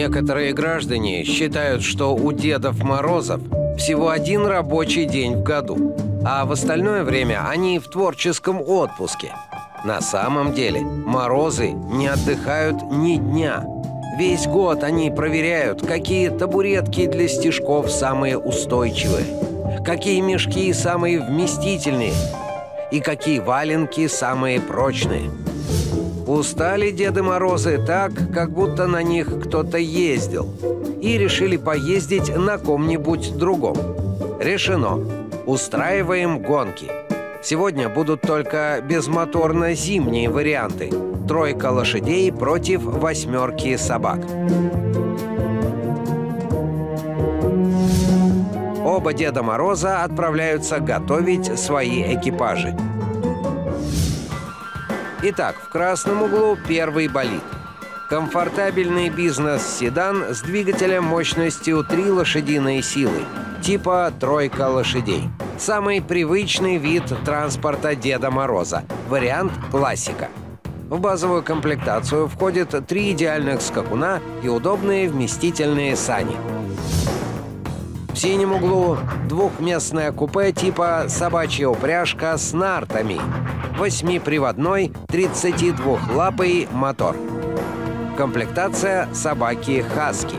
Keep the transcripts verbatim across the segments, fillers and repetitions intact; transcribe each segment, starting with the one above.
Некоторые граждане считают, что у Дедов Морозов всего один рабочий день в году, а в остальное время они в творческом отпуске. На самом деле Морозы не отдыхают ни дня. Весь год они проверяют, какие табуретки для стишков самые устойчивые, какие мешки самые вместительные и какие валенки самые прочные. Устали Деды Морозы так, как будто на них кто-то ездил, и решили поездить на ком-нибудь другом. Решено. Устраиваем гонки. Сегодня будут только безмоторно-зимние варианты. Тройка лошадей против восьмерки собак. Оба Деда Мороза отправляются готовить свои экипажи. Итак, в красном углу первый болид. Комфортабельный бизнес-седан с двигателем мощностью три лошадиные силы, типа «тройка лошадей». Самый привычный вид транспорта Деда Мороза. Вариант «классика». В базовую комплектацию входят три идеальных скакуна и удобные вместительные сани. В синем углу двухместное купе типа «собачья упряжка» с нартами. Восьмиприводной тридцатидвухлапый мотор. Комплектация собаки «Хаски».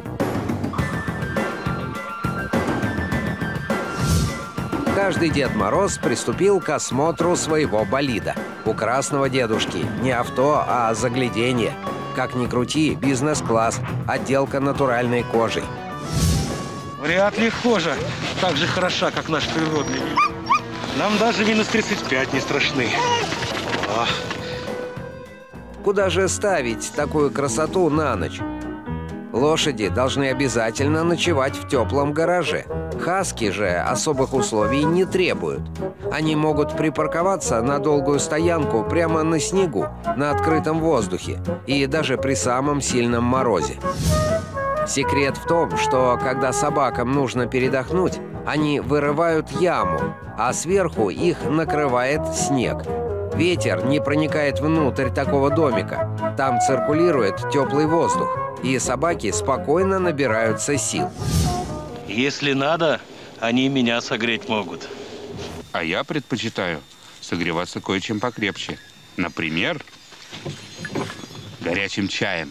Каждый Дед Мороз приступил к осмотру своего болида. У красного дедушки не авто, а загляденье. Как ни крути, бизнес-класс, отделка натуральной кожей. Вряд ли кожа так же хороша, как наш природный. Нам даже минус тридцать пять не страшны. Ах. Куда же ставить такую красоту на ночь? Лошади должны обязательно ночевать в теплом гараже. Хаски же особых условий не требуют. Они могут припарковаться на долгую стоянку прямо на снегу, на открытом воздухе и даже при самом сильном морозе. Секрет в том, что когда собакам нужно передохнуть, они вырывают яму, а сверху их накрывает снег. Ветер не проникает внутрь такого домика. Там циркулирует теплый воздух, и собаки спокойно набираются сил. Если надо, они меня согреть могут. А я предпочитаю согреваться кое-чем покрепче. Например, горячим чаем.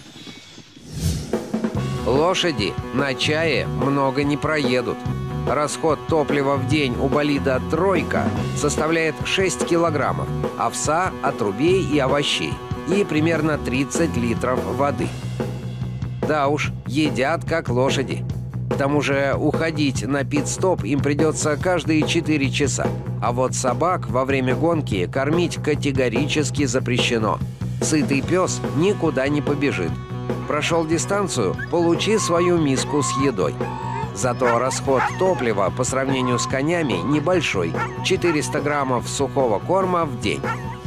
Лошади на чае много не проедут. Расход топлива в день у болида «тройка» составляет шесть килограммов, овса, отрубей и овощей и примерно тридцать литров воды. Да уж, едят как лошади. К тому же уходить на пит-стоп им придется каждые четыре часа. А вот собак во время гонки кормить категорически запрещено. Сытый пес никуда не побежит. Прошел дистанцию – получи свою миску с едой. Зато расход топлива по сравнению с конями небольшой – четыреста граммов сухого корма в день.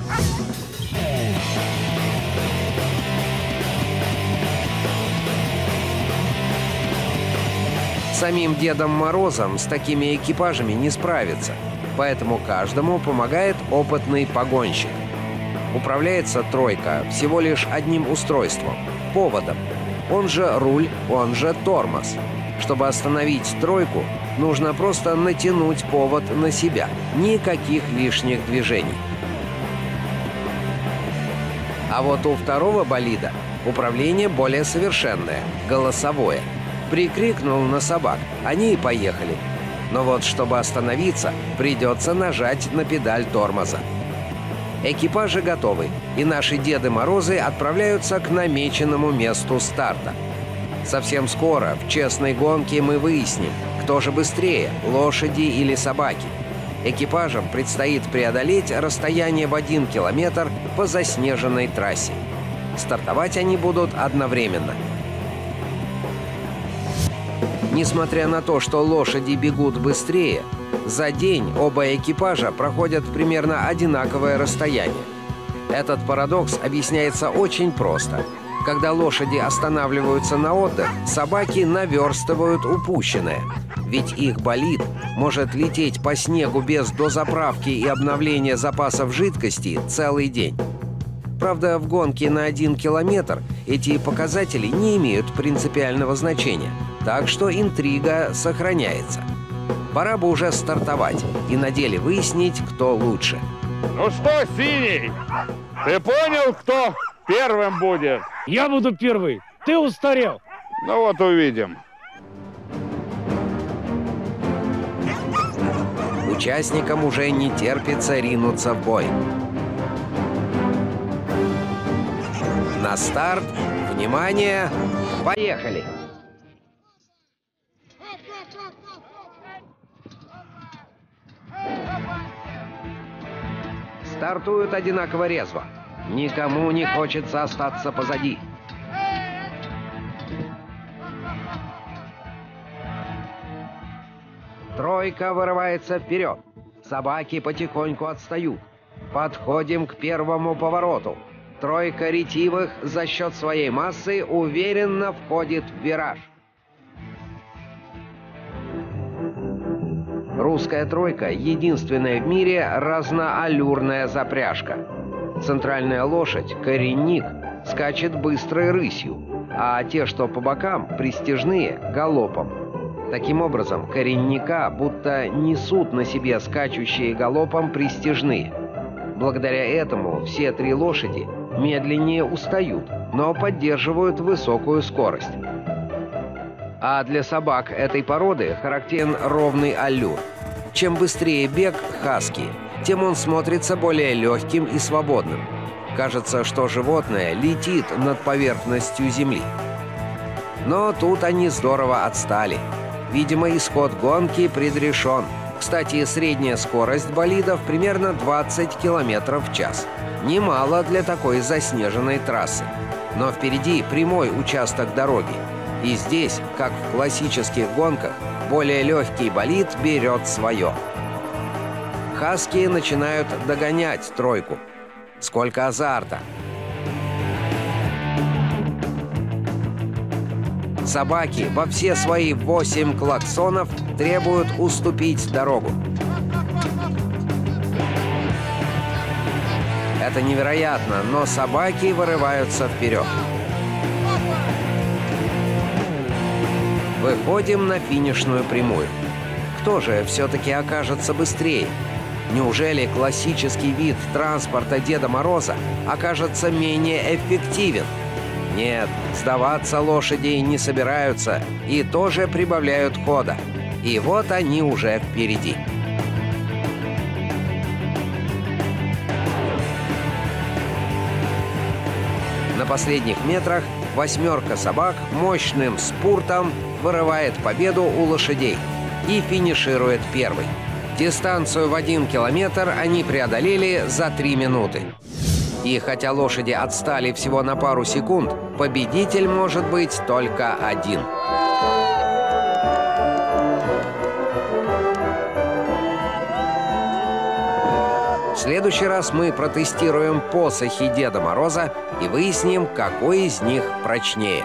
Самим Дедом Морозом с такими экипажами не справиться, поэтому каждому помогает опытный погонщик. Управляется «тройка» всего лишь одним устройством – поводом. Он же руль, он же тормоз. Чтобы остановить «тройку», нужно просто натянуть повод на себя. Никаких лишних движений. А вот у второго болида управление более совершенное – голосовое. Прикрикнул на собак, они и поехали. Но вот чтобы остановиться, придется нажать на педаль тормоза. Экипажи готовы, и наши Деды Морозы отправляются к намеченному месту старта. Совсем скоро в честной гонке мы выясним, кто же быстрее, лошади или собаки. Экипажам предстоит преодолеть расстояние в один километр по заснеженной трассе. Стартовать они будут одновременно. Несмотря на то, что лошади бегут быстрее, за день оба экипажа проходят примерно одинаковое расстояние. Этот парадокс объясняется очень просто. Когда лошади останавливаются на отдых, собаки наверстывают упущенное. Ведь их болид может лететь по снегу без дозаправки и обновления запасов жидкости целый день. Правда, в гонке на один километр эти показатели не имеют принципиального значения, так что интрига сохраняется. Пора бы уже стартовать и на деле выяснить, кто лучше. Ну что, Синий, ты понял, кто первым будет? Я буду первый. Ты устарел. Ну вот увидим. Участникам уже не терпится ринуться в бой. На старт. Внимание! Поехали! Стартуют одинаково резво. Никому не хочется остаться позади. Тройка вырывается вперед. Собаки потихоньку отстают. Подходим к первому повороту. Тройка ретивых за счет своей массы уверенно входит в вираж. Русская тройка – единственная в мире разноаллюрная запряжка. Центральная лошадь, коренник, скачет быстрой рысью, а те, что по бокам, пристяжные – галопом. Таким образом, коренника будто несут на себе скачущие галопом пристяжные. Благодаря этому все три лошади медленнее устают, но поддерживают высокую скорость. А для собак этой породы характерен ровный аллюр. Чем быстрее бег хаски, тем он смотрится более легким и свободным. Кажется, что животное летит над поверхностью земли. Но тут они здорово отстали. Видимо, исход гонки предрешен. Кстати, средняя скорость болидов примерно двадцать километров в час. Немало для такой заснеженной трассы. Но впереди прямой участок дороги. И здесь, как в классических гонках, более легкий болид берет свое. Хаски начинают догонять тройку. Сколько азарта! Собаки во все свои восемь клаксонов требуют уступить дорогу. Это невероятно, но собаки вырываются вперед. Выходим на финишную прямую. Кто же все-таки окажется быстрее? Неужели классический вид транспорта Деда Мороза окажется менее эффективен? Нет, сдаваться лошади не собираются и тоже прибавляют хода. И вот они уже впереди. На последних метрах восьмерка собак мощным спуртом вырывает победу у лошадей и финиширует первый. Дистанцию в один километр они преодолели за три минуты. И хотя лошади отстали всего на пару секунд, победитель может быть только один. В следующий раз мы протестируем посохи Деда Мороза и выясним, какой из них прочнее.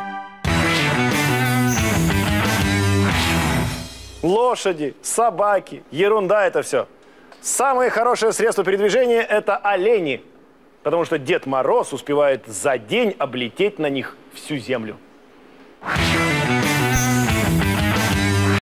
Лошади, собаки, ерунда это все. Самое хорошее средство передвижения – это олени. Потому что Дед Мороз успевает за день облететь на них всю землю.